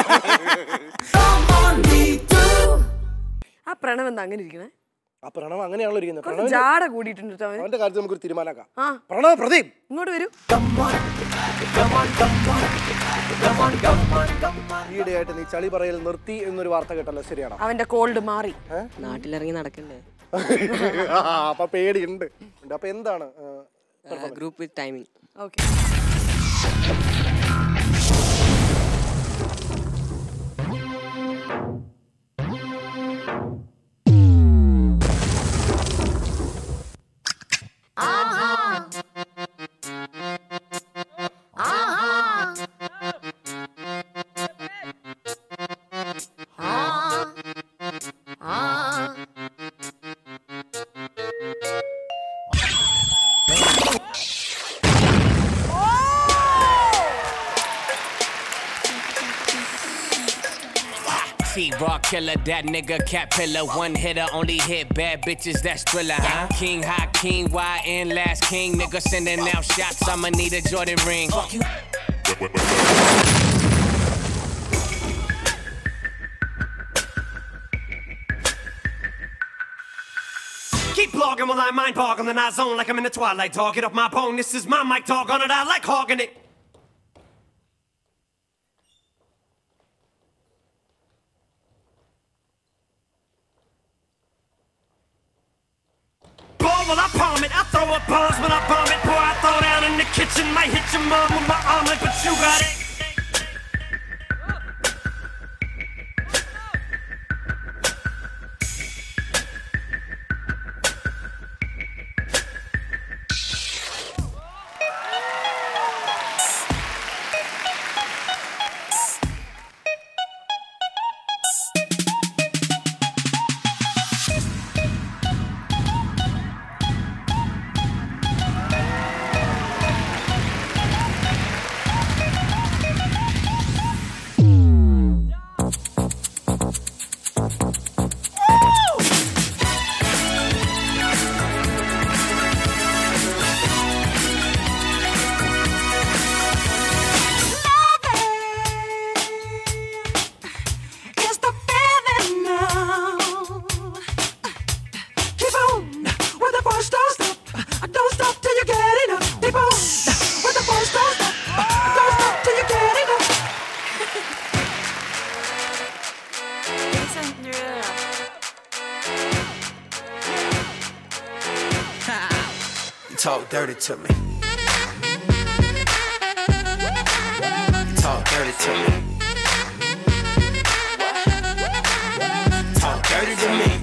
ആ പ്രണവ് എന്താ അങ്ങനെ ഇരിക്കണേ? ആ പ്രണവ് അങ്ങനെയാണല്ലോ ഇരിക്കുന്നത്. ജാട കൂടിയിട്ടുണ്ട്. അവന്റെ കാര്യത്തിൽ നമുക്കൊരു തീരുമാനമാക്കാം. പ്രണവ്, പ്രദീപ് ഇങ്ങോട്ട് വരൂ. ഈയിടെയായിട്ട് നീ ചളി പറയൽ നിർത്തി എന്നൊരു വാർത്ത കേട്ടല്ലോ, ശരിയാണോ? അവന്റെ കോൾഡ് മാറി, നാട്ടിലിറങ്ങി നടക്കണ്ടേ, അപ്പൊ പേടിയുണ്ട്. അപ്പൊ എന്താണ് group with timing? Okay. Rock killer, that nigga cat pillar, one hitter, only hit bad bitches, that's Thriller, huh? King, hot king, YN, last king, nigga sending out shots, I'ma need a Jordan ring. Fuck you. Keep blogging while I mind boggling, then I zone like I'm in the twilight, dog. Get off my bone, this is my mic, dog on it, I like hogging it. While I palm it, I throw up bombs when I bomb it. Boy, I throw down in the kitchen, might hit your mom with my omelet, but you got it. Talk dirty to me. Talk dirty to me. Talk dirty to me.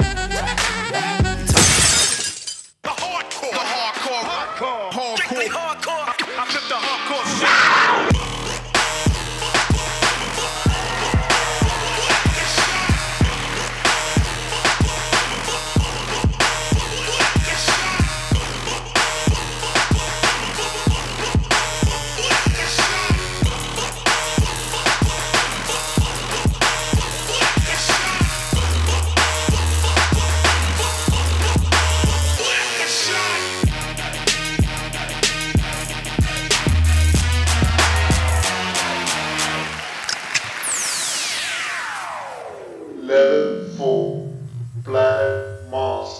The hardcore. Strictly hardcore. level 4 Planet Mars.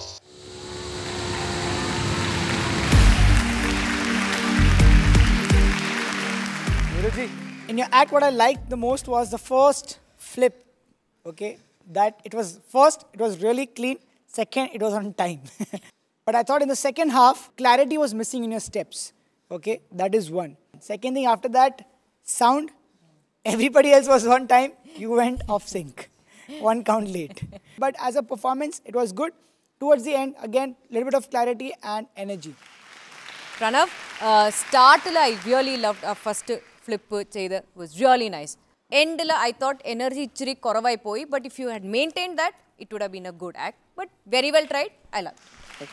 In your act, what I liked the most was the first flip. Okay, that it was first, it was really clean. Second, it was on time. But I thought in the second half, clarity was missing in your steps. Okay, that is one. Second thing after that, sound. Everybody else was on time. You went off sync. One count late. But as a performance, it was good. Towards the end, again, a little bit of clarity and energy. Pranav, start I really loved our first flip cheyda was really nice. End I thought energy ichiri koravai poi, but if you had maintained that, it would have been a good act. But very well tried. I love it.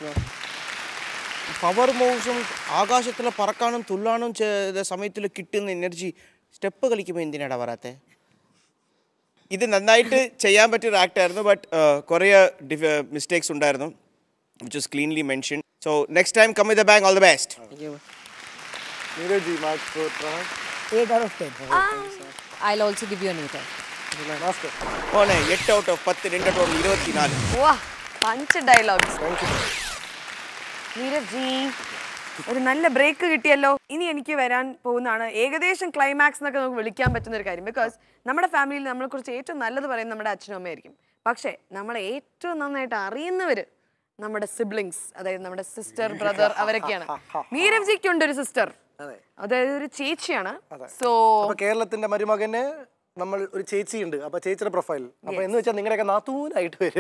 Power മൂവ്സും ആകാശത്തിൽ പറക്കാനും തുള്ളാനും സമയത്തിൽ കിട്ടുന്ന എനർജി സ്റ്റെപ്പ് കളിക്കുമ്പോൾ എന്തിനാണ് വരാത്തെ? ഇത് നന്നായിട്ട് ചെയ്യാൻ പറ്റിയൊരു ആക്ടായിരുന്നു. ബട്ട് കുറേ മിസ്റ്റേക്സ് ഉണ്ടായിരുന്നു, which was cleanly mentioned. So next time come with a bang. All the best. Neeravji, marks for Pranav. 8 out of 10. I'll also give you an 8. Master. 8 out of 10, 2 out of 24. Wow, punch dialogues. Neerav ji, ഒരു നല്ല ബ്രേക്ക് കിട്ടിയല്ലോ. ഇനി എനിക്ക് വരാൻ പോകുന്നതാണ് ഏകദേശം ക്ലൈമാക്സ് എന്നൊക്കെ നമുക്ക് വിളിക്കാൻ പറ്റുന്ന ഒരു കാര്യം. ബിക്കോസ് നമ്മുടെ ഫാമിലിയിൽ നമ്മളെക്കുറിച്ച് ഏറ്റവും നല്ലത് പറയുന്നത് നമ്മുടെ അച്ഛനും അമ്മയായിരിക്കും. പക്ഷേ നമ്മളെ ഏറ്റവും നന്നായിട്ട് അറിയുന്നവർ നമ്മുടെ സിബ്ലിങ്സ്, അതായത് നമ്മുടെ സിസ്റ്റർ, ബ്രദർ, അവരൊക്കെയാണ്. നീരവ്ജിക്കുണ്ട് ഒരു സിസ്റ്റർ, അതായത് ഒരു ചേച്ചിയാണ്. സോ കേരളത്തിന്റെ മരുമകന് നമ്മൾ ഒരു ചേച്ചിയുണ്ട്. അപ്പൊ ചേച്ചിയുടെ പ്രൊഫൈൽ അപ്പൊ എന്ന് വെച്ചാൽ നിങ്ങളൊക്കെ നാത്തൂനായിട്ട് വരും.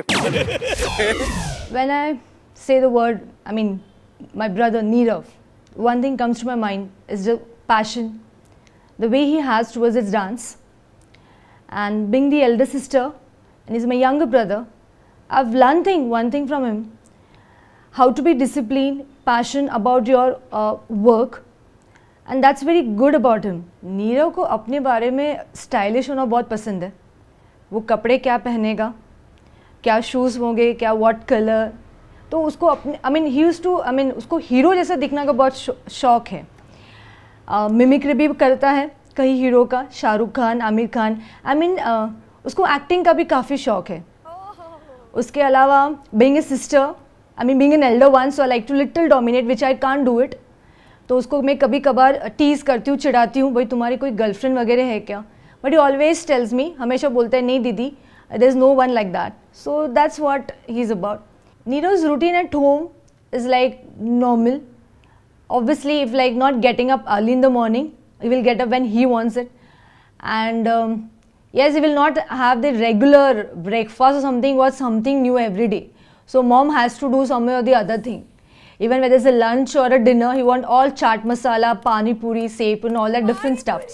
When I say the word, I mean my brother Neerav, one thing comes to my mind is the passion, the way he has towards his dance. And being the elder sister and he's my younger brother, I've learned one thing from him, how to be disciplined, passion about your work, and that's very good about him. Neerav को अपने बारे में स्टाइलिश होना बहुत पसंद है. वो कपड़े क्या पहनेगा, क्या शूज़ होंगे, क्या व्हाट कलर, तो उसको अपने उसको हीरो जैसा दिखने का बहुत शौक है. मिमिक्री भी करता है कई हीरो का, शाहरुख खान, आमिर खान. उसको एक्टिंग का भी काफ़ी शौक है. उसके अलावा being a sister, being an elder one, so I like to little dominate, which I can't do it. तो उसको मैं कभी कभार टीज़ करती हूँ, चिढ़ाती हूँ, भाई तुम्हारी कोई गर्लफ्रेंड वगैरह है क्या? But he always tells me, हमेशा बोलता है नहीं दीदी, there is no one like that. So that's what he is about. Neerav's routine at home is like normal. Obviously, if like not getting up early in the morning, he will get up when he wants it. And yes, he will not have the regular breakfast or something new every day. So mom has to do some or the other thing. Even whether it's a lunch or a dinner, he want all chaat masala, pani puri, sep and all that different stuffs.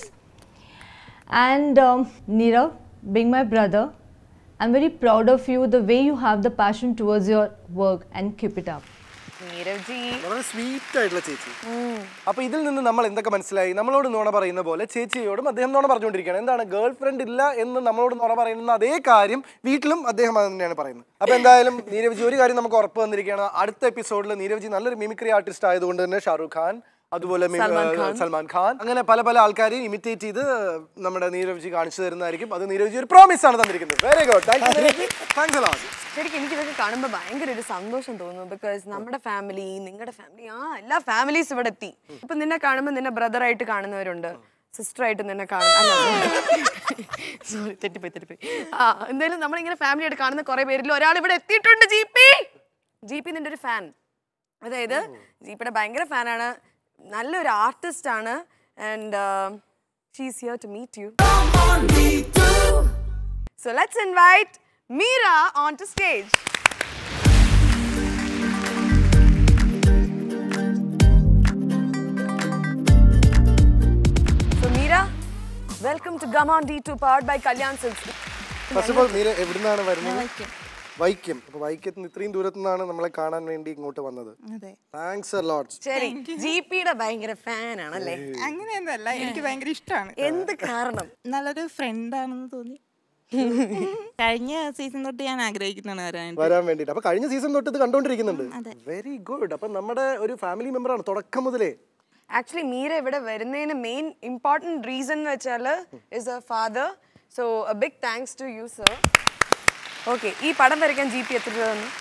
And Neerav, being my brother, I'm very proud of you, the way you have the passion towards your work, and keep it up. വളരെ സ്വീറ്റ് ആയിട്ടുള്ള ചേച്ചി. അപ്പൊ ഇതിൽ നിന്ന് നമ്മൾ എന്തൊക്കെ മനസ്സിലായി? നമ്മളോട് നുണ പറയുന്ന പോലെ ചേച്ചിയോടും അദ്ദേഹം നുണ പറഞ്ഞുകൊണ്ടിരിക്കുകയാണ്. എന്താണ്, ഗേൾ ഫ്രണ്ട് ഇല്ല എന്ന് നമ്മളോട് നുണ പറയുന്ന അതേ കാര്യം വീട്ടിലും അദ്ദേഹം അത് തന്നെയാണ് പറയുന്നത്. അപ്പൊ എന്തായാലും നീരവ്ജി ഒരു കാര്യം നമുക്ക് ഉറപ്പ് വന്നിരിക്കുകയാണ്, അടുത്ത എപ്പിസോഡിൽ നീരവ്ജി നല്ലൊരു മിമിക്രി ആർട്ടിസ്റ്റ് ആയതുകൊണ്ട് തന്നെ ഷാറുഖ് ഖാൻ, അതുപോലെ സൽമാൻ ഖാൻ, അങ്ങനെ പല പല ആൾക്കാരെയും ഇമിറ്റേറ്റ് ചെയ്ത് നമ്മുടെ നീരവ്ജി കാണിച്ചു തരുന്നതായിരിക്കും. അത് നീരവ്ജി ഒരു പ്രോമിസ് ആണ് തന്നിരിക്കുന്നത്. Very good, thanks a lot. ശരിക്കും എനിക്കിതൊക്കെ കാണുമ്പോൾ ഭയങ്കര ഒരു സന്തോഷം തോന്നുന്നു. ബിക്കോസ് നമ്മുടെ ഫാമിലി, നിങ്ങളുടെ ഫാമിലി, എല്ലാ ഫാമിലീസ് ഇവിടെ എത്തി. ഇപ്പൊ നിന്നെ കാണുമ്പോൾ നിന്നെ ബ്രദറായിട്ട് കാണുന്നവരുണ്ട്, സിസ്റ്ററായിട്ട് നിന്നെ സോറി തെറ്റിപ്പോയി. എന്തായാലും നമ്മളിങ്ങനെ ഫാമിലി ആയിട്ട് കാണുന്ന കുറെ പേരിൽ ഒരാൾ ഇവിടെ എത്തിയിട്ടുണ്ട്. ജി പി നിന്റെ ഒരു ഫാൻ, അതായത് ജിപിയുടെ ഭയങ്കര ഫാനാണ്, നല്ലൊരു ആർട്ടിസ്റ്റ് ആണ്. And she is here to meet you. So let's invite Meera onto stage. So Meera, welcome to Come On D2 powered by Kalyan Silks. First of all, Meera എവിടുന്നാണ് വരുന്നത്? വൈക്കം. അപ്പോൾ വൈക്കത്തിന് ഇത്രയും ദൂരത്തു നിന്നാണ് നമ്മളെ കാണാൻ വേണ്ടി ഇങ്ങോട്ട് വന്നത്. Thanks a lot. ശരി, ജിപിയുടെ ഭയങ്കര ഫാൻ ആണല്ലേ? അങ്ങനെയൊന്നുമല്ല, എനിക്ക് ഭയങ്കര ഇഷ്ടമാണ്. എന്ത് കാരണം? നല്ലൊരു ഫ്രണ്ട് ആണെന്ന് തോന്നി. കഴിഞ്ഞ സീസൺ തൊട്ട് ഞാൻ ആഗ്രഹിക്കുന്നതാണ് വരാൻ വേണ്ടിട്ട്. അപ്പൊ കഴിഞ്ഞ സീസൺ തൊട്ട് ഇത് കണ്ടോണ്ടിരിക്കുന്നുണ്ട്. Very good. അപ്പൊ നമ്മുടെ ഒരു ഫാമിലി മെമ്പർ ആണ് തുടക്കം മുതലേ. ആക്ച്വലി മീര ഇവിടെ വരുന്നതിന് മെയിൻ ഇമ്പോർട്ടന്റ് റീസൺ എന്ന് വെച്ചാൽ is a father. So a big thanks to you sir. Okay, ഈ പടം വരയ്ക്കാൻ GP എത്ര രൂപ തന്നു?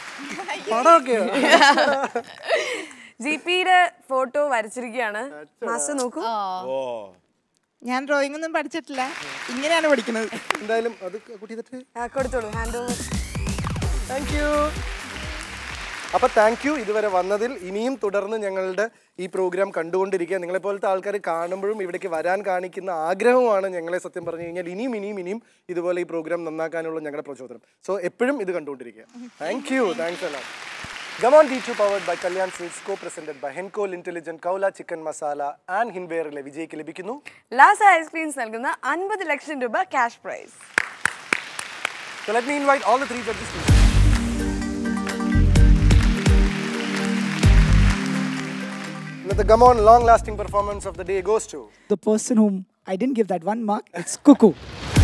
GPയുടെ ഫോട്ടോ വരച്ചിരിക്കുകയാണ്. മാസ്റ്റർ നോക്കൂ. ഞാൻ ഡ്രോയിങ് ഒന്നും പഠിച്ചിട്ടില്ല, ഇങ്ങനെയാണ് പഠിക്കുന്നത്. എന്തായാലും അത് കൊടുത്തോളൂ, ഹാൻഡ് ഓവർ. Thank you. അപ്പോൾ താങ്ക് യു ഇതുവരെ വന്നതിൽ. ഇനിയും തുടർന്ന് ഞങ്ങളുടെ ഈ പ്രോഗ്രാം കണ്ടുകൊണ്ടിരിക്കുക. നിങ്ങളെപ്പോലത്തെ ആൾക്കാർ കാണുമ്പോഴും ഇവിടേക്ക് വരാൻ കാണിക്കുന്ന ആഗ്രഹമാണ് ഞങ്ങളെ സത്യം പറഞ്ഞു കഴിഞ്ഞാൽ ഇനിയും ഇതുപോലെ ഈ പ്രോഗ്രാം നന്നാക്കാനുള്ള ഞങ്ങളുടെ പ്രചോദനം. സോ എപ്പോഴും ഇത് കണ്ടുകൊണ്ടിരിക്കുക. Thank you. താങ്ക്സ് എല്ലാം. Gamon D2 powered by Kalyan Silks, co-presented by Henko Intelligent Kaula Chicken Masala and Hinberle വിജയ്ക്ക് ലഭിക്കുന്നു ലാസ ഐസ്ക്രീംസ് നൽകുന്ന 50 ലക്ഷം രൂപ cash prize. So let me invite all the three judges. The Gamon long-lasting performance of the day goes to the person whom I didn't give that one mark. It's Kukkus.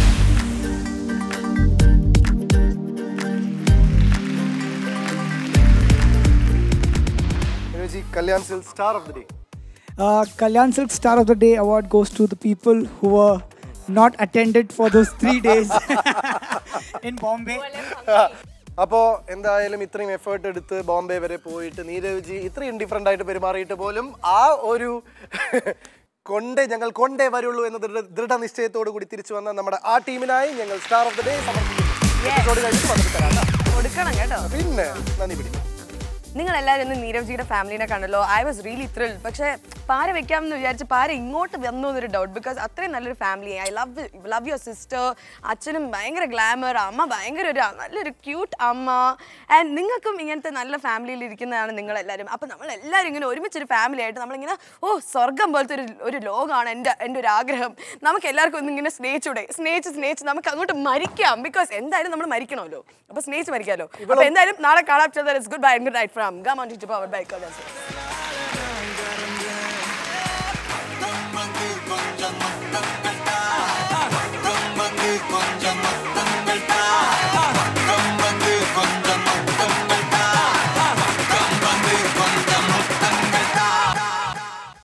Kalyan Silk Star of the Day. Kalyan Silk Star of the Day award goes to the people who were not attended for those 3 days in Bombay. അപ്പോൾ എന്തായാലും ഇത്രയും എഫേർട്ട് എടുത്ത് ബോംബെ വരെ പോയിട്ട് നീരവ്ജി ഇത്രയും ഡിഫറെൻ്റ് ആയിട്ട് പെരുമാറിയിട്ട് പോലും ആ ഒരു ഞങ്ങൾ കൊണ്ടേ വരുള്ളൂ എന്ന ദൃഢനിശ്ചയത്തോടു കൂടി തിരിച്ചു വന്ന നമ്മുടെ ആ ടീമിനായി ഞങ്ങൾ സ്റ്റാർ ഓഫ് ദ ഡേ കൊടുക്കണം കേട്ടോ. പിന്നെ നന്ദി പിടിക്കും. നിങ്ങളെല്ലാവരും ഇന്ന് നീരവ്ജിയുടെ ഫാമിലിനെ കണ്ടല്ലോ. I was really thrilled. പക്ഷേ പാര വെക്കാമെന്ന് വിചാരിച്ച് പാര ഇങ്ങോട്ട് വന്നു എന്നൊരു ഡൗട്ട്. ബിക്കോസ് അത്രയും നല്ലൊരു family. I love your sister. അച്ഛനും ഭയങ്കര ഗ്ലാമർ, അമ്മ ഭയങ്കര നല്ലൊരു ക്യൂട്ട് അമ്മ. ആൻഡ് നിങ്ങൾക്കും ഇങ്ങനത്തെ നല്ല ഫാമിലിയിൽ ഇരിക്കുന്നതാണ് നിങ്ങളെല്ലാവരും. അപ്പം നമ്മളെല്ലാവരും ഇങ്ങനെ ഒരുമിച്ചൊരു ഫാമിലി ആയിട്ട് നമ്മളിങ്ങനെ സ്വർഗം പോലത്തെ ഒരു ലോകമാണ് എൻ്റെ ഒരു ആഗ്രഹം. നമുക്ക് എല്ലാവർക്കും ഒന്നിങ്ങനെ സ്നേഹിച്ച് നമുക്ക് അങ്ങോട്ട് മരിക്കാം. ബിക്കോസ് എന്തായാലും നമ്മൾ മരിക്കണമല്ലോ. അപ്പോൾ സ്നേഹിച്ച് മരിക്കാമല്ലോ. അപ്പോൾ എന്തായാലും നാളെ കാണാം. Good bye and good night from Gamon D2 powered by Kalyan Silks.